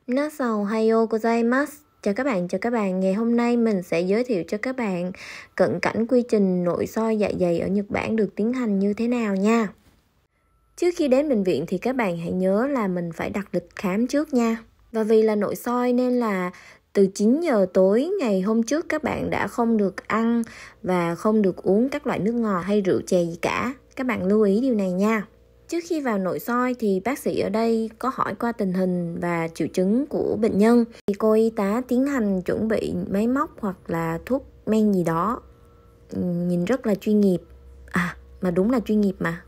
Minasan ohayo gozaimasu. Chào các bạn. Ngày hôm nay mình sẽ giới thiệu cho các bạn cận cảnh quy trình nội soi dạ dày ở Nhật Bản được tiến hành như thế nào nha. Trước khi đến bệnh viện thì các bạn hãy nhớ là mình phải đặt lịch khám trước nha. Và vì là nội soi nên là từ 9 giờ tối ngày hôm trước các bạn đã không được ăn và không được uống các loại nước ngọt hay rượu chè gì cả. Các bạn lưu ý điều này nha. Trước khi vào nội soi thì bác sĩ ở đây có hỏi qua tình hình và triệu chứng của bệnh nhân. Thì cô y tá tiến hành chuẩn bị máy móc hoặc là thuốc men gì đó. Nhìn rất là chuyên nghiệp. Mà đúng là chuyên nghiệp mà.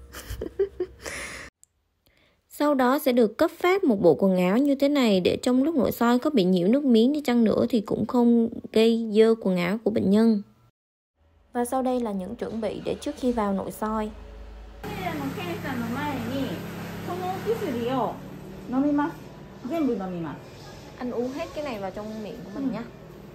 Sau đó sẽ được cấp phát một bộ quần áo như thế này để trong lúc nội soi có bị nhiễu nước miếng đi chăng nữa thì cũng không gây dơ quần áo của bệnh nhân. Và sau đây là những chuẩn bị để trước khi vào nội soi. Anh uống hết cái này vào trong miệng của mình nhé.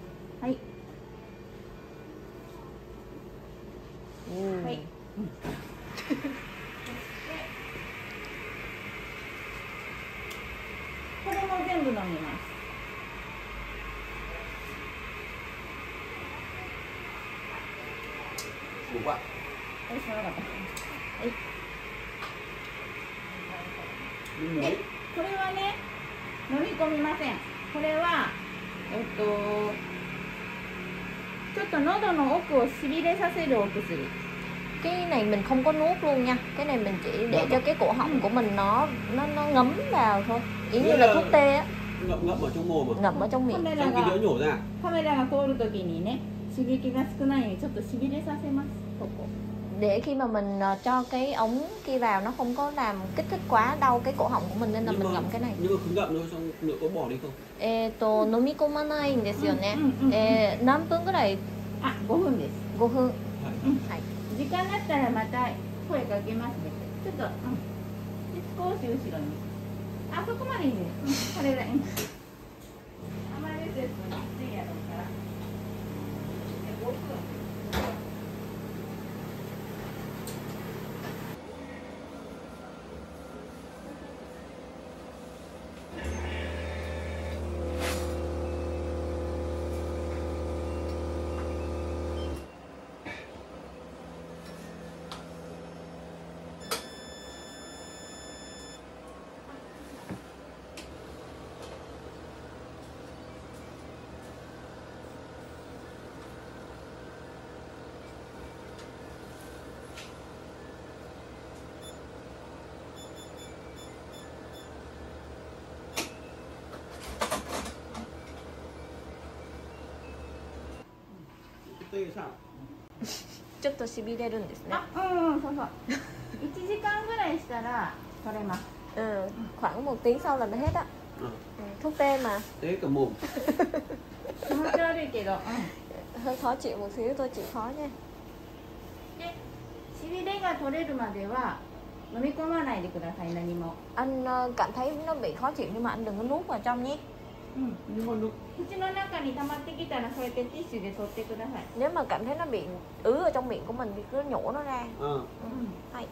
Cái này mình không có nuốt luôn nha. Cái này mình chỉ để cho cái cổ họng của mình nó ngấm vào thôi. Ý như là thuốc tê á. Ngậm ở trong mồm à? Ngậm ở trong miệng. Trong khi đỡ nhổ ra. Để khi mà mình cho cái ống kia vào nó không có làm kích thích quá đau cái cổ họng của mình nên là mình ngậm cái này. Nhưng mà cứ ngậm thôi xong nữa có bỏ đi không? 飲み込まないんですよね。何分ぐらい？5分です。5分。はい。時間だったらまた声かけますね。ちょっと、少し後ろに。そこまでいいです。これぐらい。あまりですときついやろうから。5分。ちょっとしびれるんですね。そうそう。1時間ぐらいしたら取れます。khoảng 1 tiếng sau là nó hết á. Thuốc tê mà. Tê cả mồm. Hơi khó chịu một xíu, tôi chịu khó nha. しびれが取れるまでは飲み込まないでください、何も。 Anh cảm thấy nó bị khó chịu nhưng mà anh đừng có nuốt vào trong nhé. 口の中に溜まってきたらそうやってティッシュで取ってください。 Nếu mà cảm thấy nó bị ứ ở trong miệng của mình thì cứ nhổ nó ra. Hay.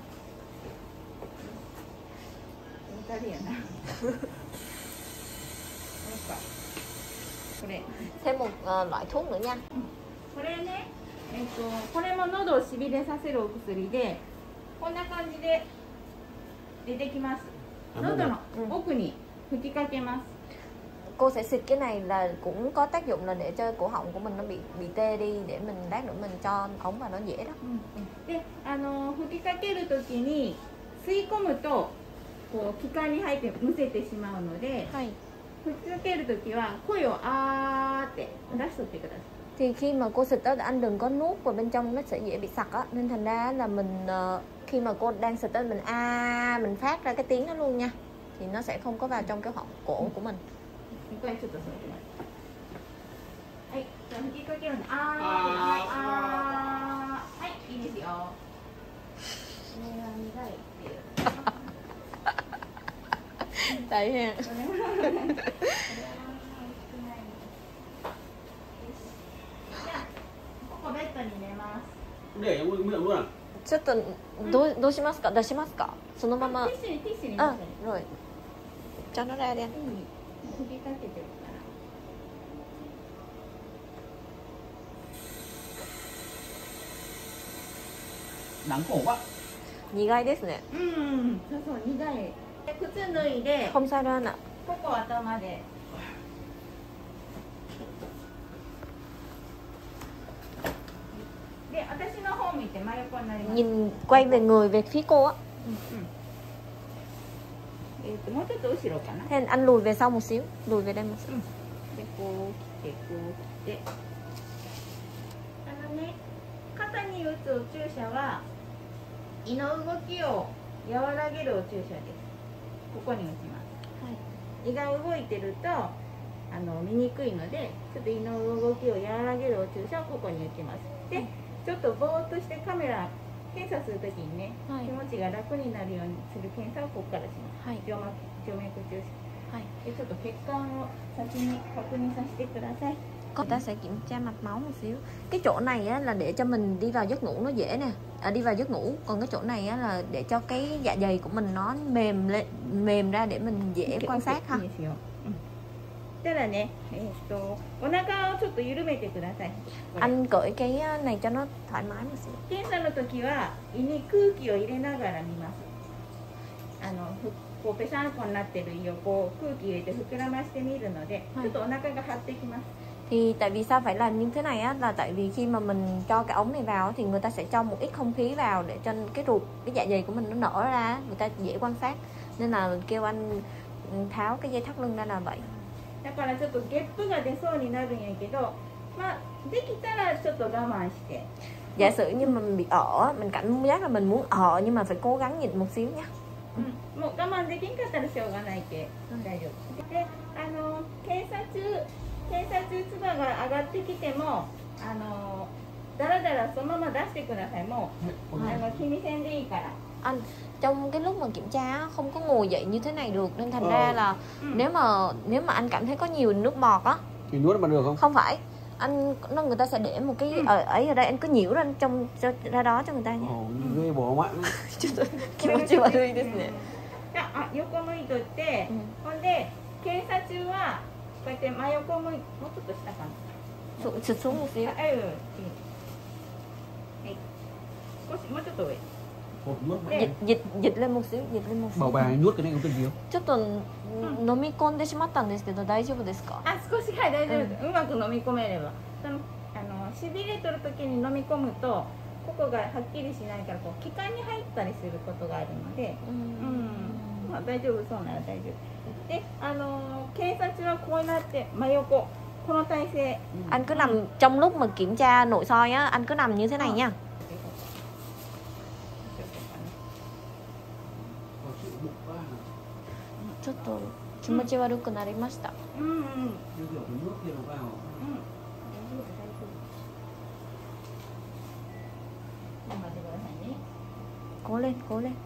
Thêm một loại thuốc nữa nha. これね、これも喉をしびれさせるお薬で、こんな感じで出てきます。喉の奥に吹きかけます。 Cô sẽ xịt cái này là cũng có tác dụng là để cho cổ họng của mình nó bị tê đi để mình lát nữa mình cho ống vào nó dễ đó. で、吹きかけるときに吸い込むとこう気管に入ってむせてしまうので、吹きかけるときは声をあーって出しとってください。 Thì khi mà cô xịt đó anh đừng có nuốt vào bên trong, nó sẽ dễ bị sặc á, nên thành ra là mình khi mà cô đang xịt đó mình mình phát ra cái tiếng đó luôn nha, thì nó sẽ không có vào trong cái họng cổ của mình. 一回ちょっと座ってください。はい、じゃあ吹きかけるんで、はい、いいですよ。これは苦いっていう。 大変。 để trong miệng luôn à? ちょっとどうしますか？出しますか？そのまま。 ティッシュに rồi cho nó ra đi anh. 吹きかけてるから。 Nắng khổ quá. 苦いですね。 うん、そうそう苦い。で靴脱いで、 Không sao đâu anh ạ. ここ頭で。で、私の方向いて真横になります。 Nhìn quay về người về phía cô á. もうちょっと後ろかな。 Thế anh lùi về sau một xíu, lùi về đây một xíu. で、こう来て、こう来て。ね、肩に打つお注射は胃の動きを和らげるお注射です。ここに打ちます。胃が動いてると見にくいので、ちょっと胃の動きを和らげるお注射をここに打ちます。で、ちょっとぼーっとしてカメラ検査するときにね、気持ちが楽になるようにする検査をここからします。静脈注射。で、ちょっと血管を先に確認させてください。 Người ta sẽ kiểm tra mạch máu một xíu. Cái chỗ này á, là để cho mình đi vào giấc ngủ nó dễ nè, đi vào giấc ngủ. Còn cái chỗ này á, là để cho cái dạ dày của mình nó mềm lên, mềm ra để mình dễ quan sát ha. ただね、お腹をちょっと緩めてください。 Anh cởi cái này cho nó thoải mái một xíu. 検査の時は胃に空気を入れながら見ます。こうペシャンコになってる胃をこう空気入れて膨らましてみるので、ちょっとお腹が張ってきます。 Thì tại vì sao phải làm như thế này á, là tại vì khi mà mình cho cái ống này vào thì người ta sẽ cho một ít không khí vào để cho cái ruột, cái dạ dày của mình nó nở ra, người ta dễ quan sát. Nên là kêu anh tháo cái dây thắt lưng ra là vậy. だからちょっとゲップが出そうになるんやけど、まあできたらちょっと我慢して。 Giả sử như mà mình bị ợ, mình cảm giác là mình muốn ợ nhưng mà phải cố gắng nhịn một xíu nhé. もう我慢できんかったらしょうがないけ、大丈夫。で、検査中唾が上がってきてもだらだらそのまま出してください。もう気にせんでいいから。 Anh trong cái lúc mà kiểm tra không có ngồi dậy như thế này được, nên thành ra là nếu mà anh cảm thấy có nhiều nước bọt á thì nuốt mà được không? Không phải, người ta sẽ để một cái ở đây, anh cứ nhiễu ra đó cho người ta nhé. Ghê bỏ mạng. 気持ち悪いですね。 横向いとって、ほんで検査中はこうやって真横向い、もうちょっと下かな。 xuống một xíu. はい、少しもうちょっと上。 dịch lên một xíu, dịch lên một xíu. Bảo bà nuốt cái này có cần gì không? ちょっと飲み込んでしまったんですけど大丈夫ですか？ 少し大丈夫です。うまく飲み込めれば。しびれとる時に飲み込むとここがはっきりしないからこう気管に入ったりすることがあるので、まあ大丈夫そうなら大丈夫。で、検査中はこうなって真横この体勢。 Anh cứ nằm trong lúc mà kiểm tra nội soi á, anh cứ nằm như thế này nha. ちょっと気持ち悪くなりました。cố lên, cố lên.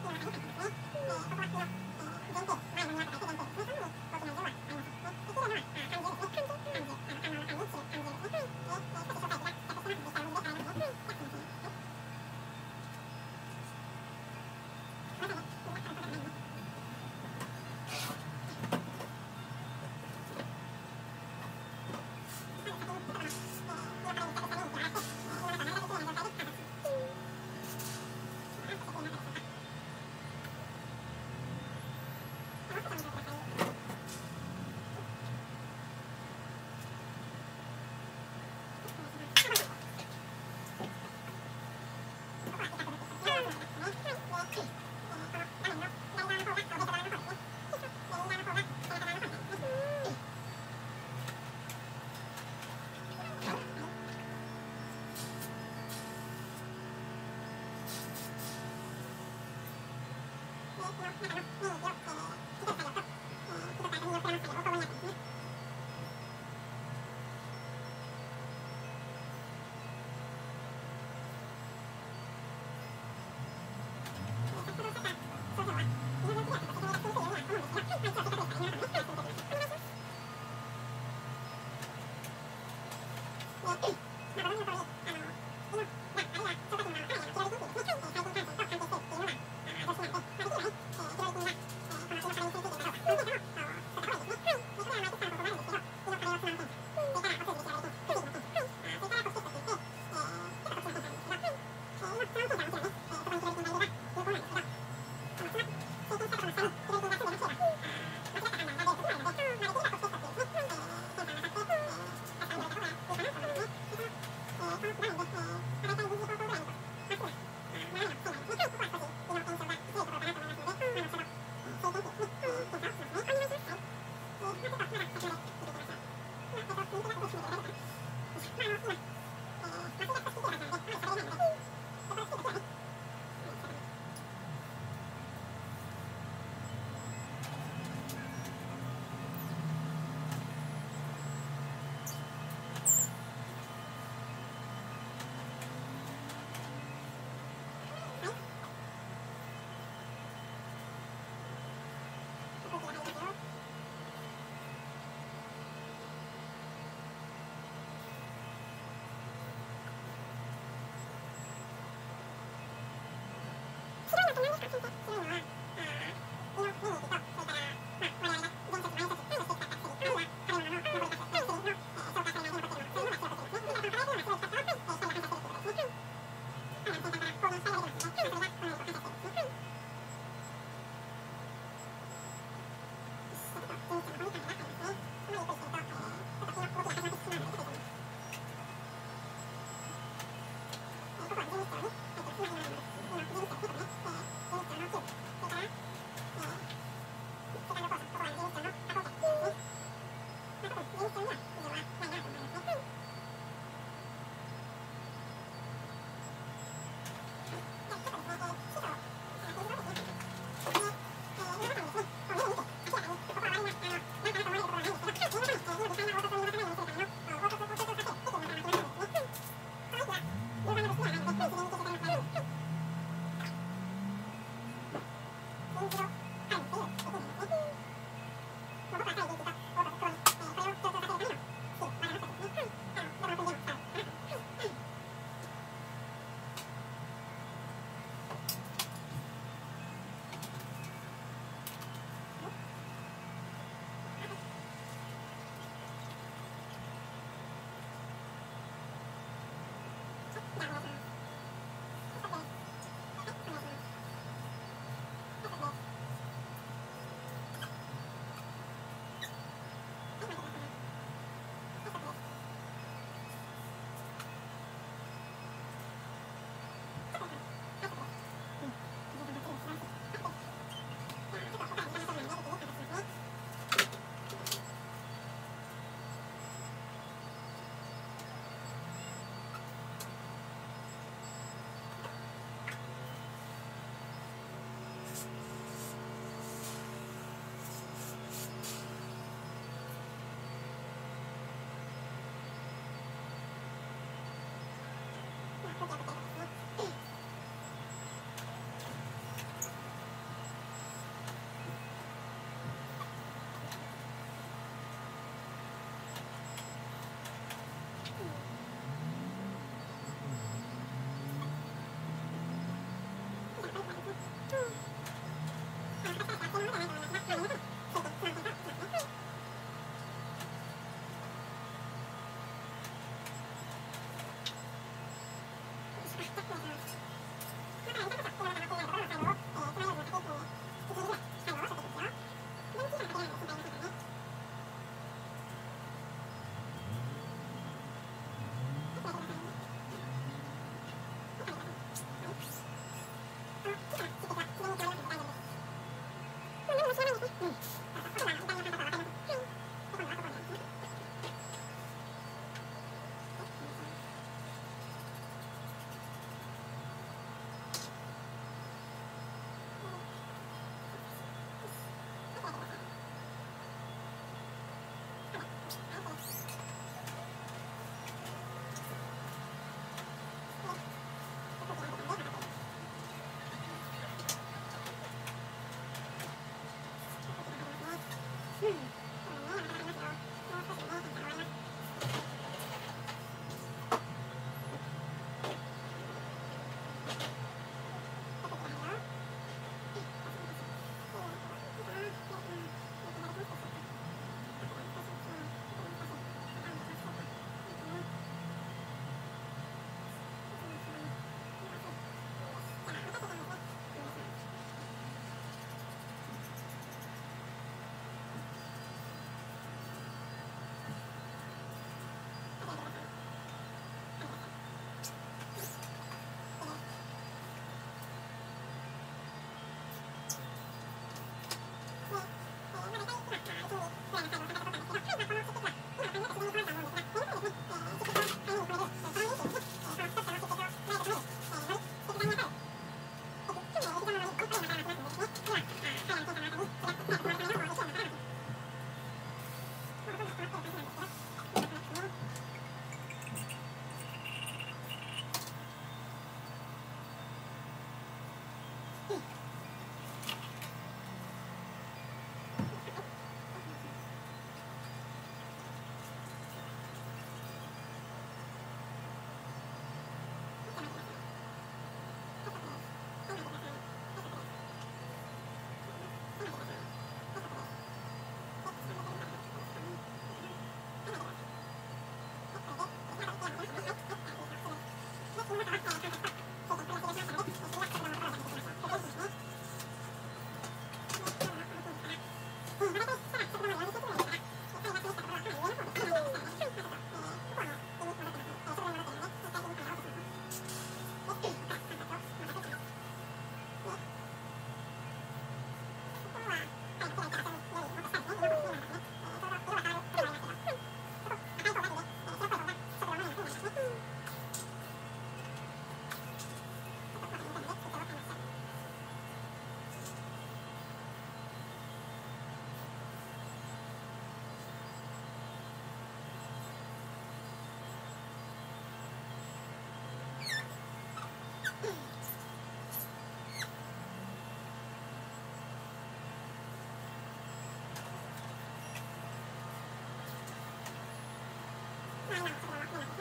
は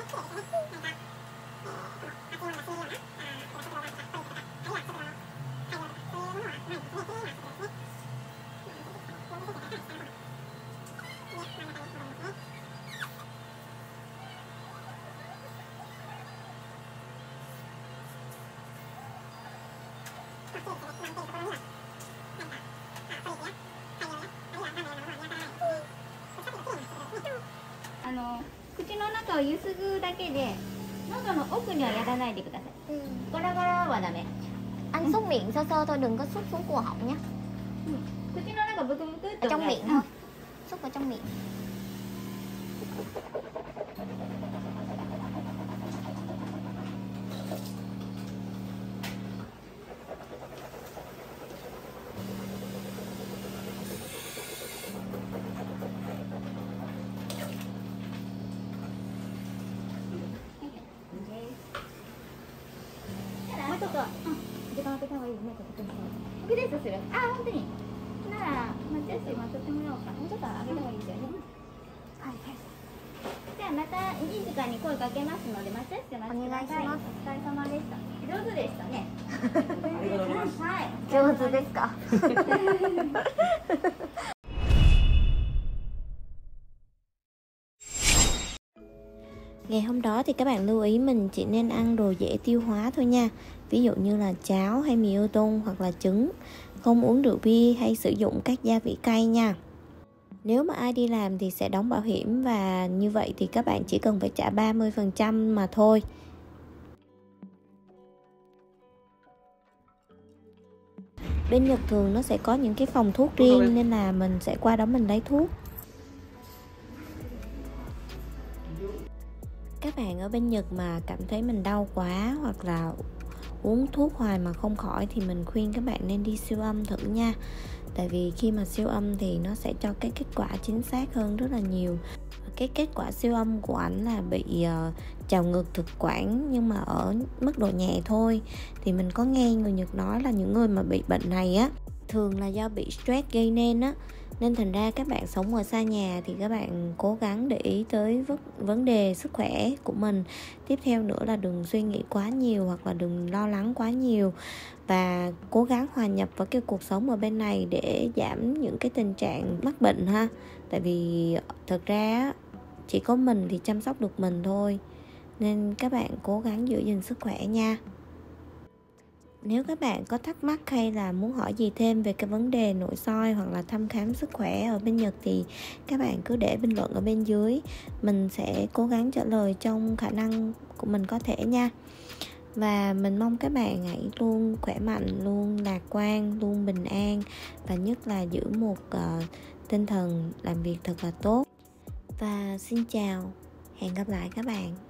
口の中をゆすぐだけで喉の奥にはやらないでください。ガラガラはダメ。 Anh xúc miệng sơ sơ thôi, đừng có xúc xuống cổ họng nhé. 口の中ブクブクっ Ở と trong miệng thôi. Xúc vào trong miệng. もうちょっと、時間空けた方がいいね。リレースする。あ、本当に。なら、待ち合わせ待ってもらおうか。もうちょっと上げた方がいいですよね。はいはい。じゃあまたいい時間に声かけますので、待ち合わせ待ってください。お疲れ様でした。上手でしたね。はい。 上手ですか? Ngày hôm đó thì các bạn lưu ý mình chỉ nên ăn đồ dễ tiêu hóa thôi nha. Ví dụ như là cháo hay mì ô tô hoặc là trứng. Không uống rượu bia hay sử dụng các gia vị cay nha. Nếu mà ai đi làm thì sẽ đóng bảo hiểm, và như vậy thì các bạn chỉ cần phải trả 30% mà thôi. Bên Nhật thường nó sẽ có những cái phòng thuốc riêng nên là mình sẽ qua đó mình lấy thuốc. Các bạn ở bên Nhật mà cảm thấy mình đau quá hoặc là uống thuốc hoài mà không khỏi thì mình khuyên các bạn nên đi siêu âm thử nha. Tại vì khi mà siêu âm thì nó sẽ cho cái kết quả chính xác hơn rất là nhiều. Cái kết quả siêu âm của ảnh là bị trào ngược thực quản, nhưng mà ở mức độ nhẹ thôi. Thì mình có nghe người Nhật nói là những người mà bị bệnh này á, thường là do bị stress gây nên á. Nên thành ra các bạn sống ở xa nhà thì các bạn cố gắng để ý tới vấn đề sức khỏe của mình. Tiếp theo nữa là đừng suy nghĩ quá nhiều hoặc là đừng lo lắng quá nhiều. Và cố gắng hòa nhập vào cái cuộc sống ở bên này để giảm những cái tình trạng mắc bệnh ha. Tại vì thật ra chỉ có mình thì chăm sóc được mình thôi. Nên các bạn cố gắng giữ gìn sức khỏe nha. Nếu các bạn có thắc mắc hay là muốn hỏi gì thêm về cái vấn đề nội soi hoặc là thăm khám sức khỏe ở bên Nhật thì các bạn cứ để bình luận ở bên dưới. Mình sẽ cố gắng trả lời trong khả năng của mình có thể nha. Và mình mong các bạn hãy luôn khỏe mạnh, luôn lạc quan, luôn bình an. Và nhất là giữ một tinh thần làm việc thật là tốt. Và xin chào, hẹn gặp lại các bạn.